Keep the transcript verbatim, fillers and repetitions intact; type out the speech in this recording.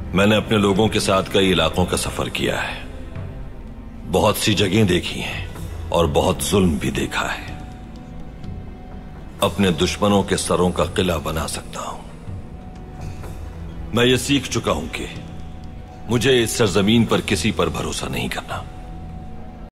मैंने अपने लोगों के साथ कई इलाकों का सफर किया है, बहुत सी जगहें देखी हैं और बहुत जुल्म भी देखा है। अपने दुश्मनों के सरों का किला बना सकता हूं। मैं ये सीख चुका हूं कि मुझे इस सरजमीन पर किसी पर भरोसा नहीं करना।